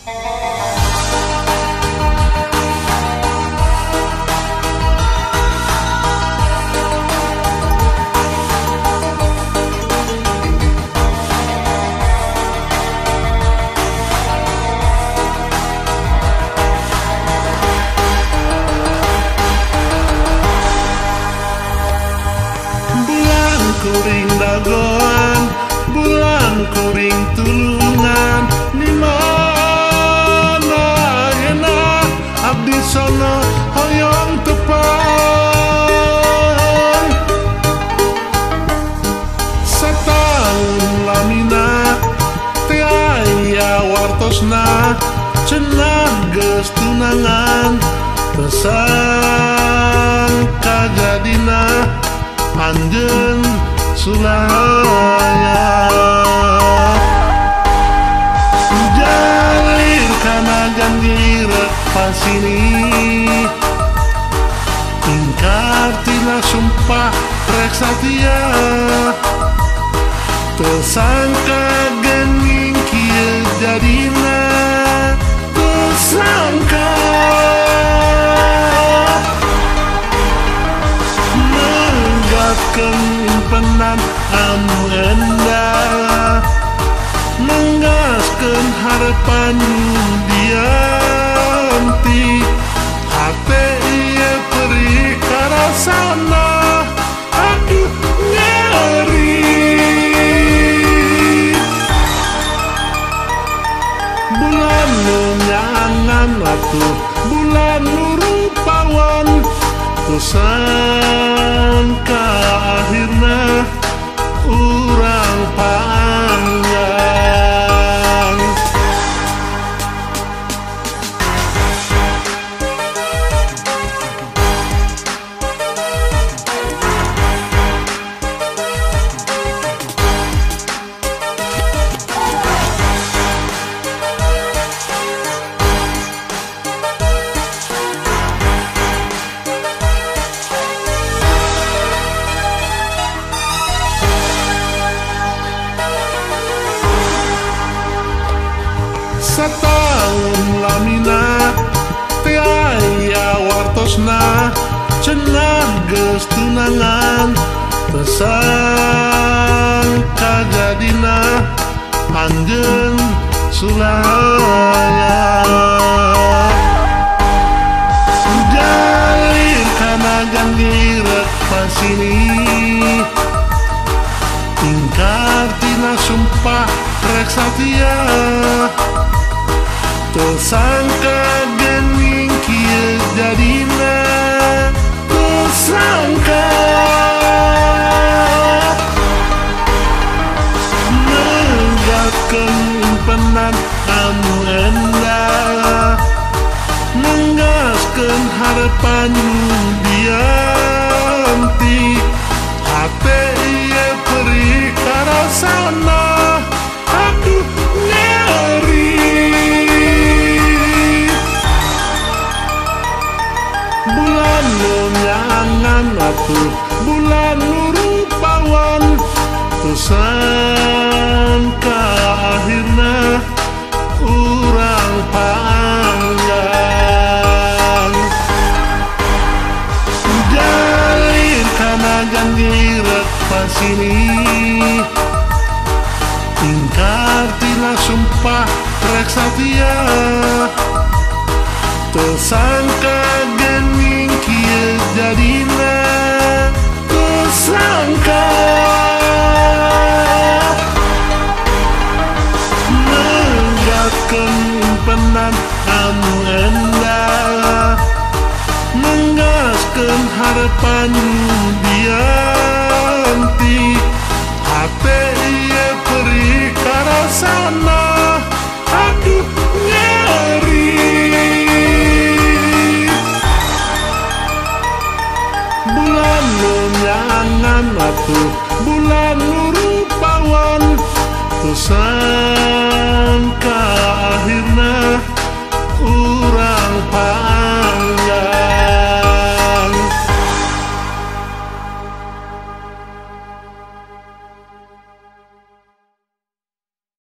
Kuring dagoan, bulan kuring tulungan, di mana ayeuna abdi sono hoyong tepang. Sataun lamina teu aya wartosna, cenah geus tunangan, teu sangka jadina anjeun sulaya. Jalir kana janji rek pasini, ingkar tina sumpah rek satia, teu sangka geuning kieu jadina, teu sangka menggatkeun impenan anu endah, menggaskeun harapan dianti, hate ieu perih karasana, aduh nyeri. Bulan nu nyangan atuh, bulan nu rupawan, teu sangka akhirna urang panjang. Sataun lamina teu aya wartosna, cenah geus tunangan, teu sangka jadina anjeun sulaya. Jalir kana janji rek pasini, ingkar tina sumpah rek satia, teu sangka geuning kieu jadina, teu sangka menggatkeun impenan anu endah, menggaskeun harapan dianti, hate ieu perih karasana, aduh nyeri. Bulan nu nyangan atuh, bulan nu rupawan, teu sangka akhirna urang panjang. Jalir kana janji rek pasini, ingkar tina sumpah rek satia, teu sangka geuning kieu jadina, teu sangka menggatkeun impenan anu endah, menggaskeun harapan dianti, hate ieu perih karasana, aduh nyeri. Bulan nu nyangan atuh, bulan nu rupawan, teu sangka akhirna urang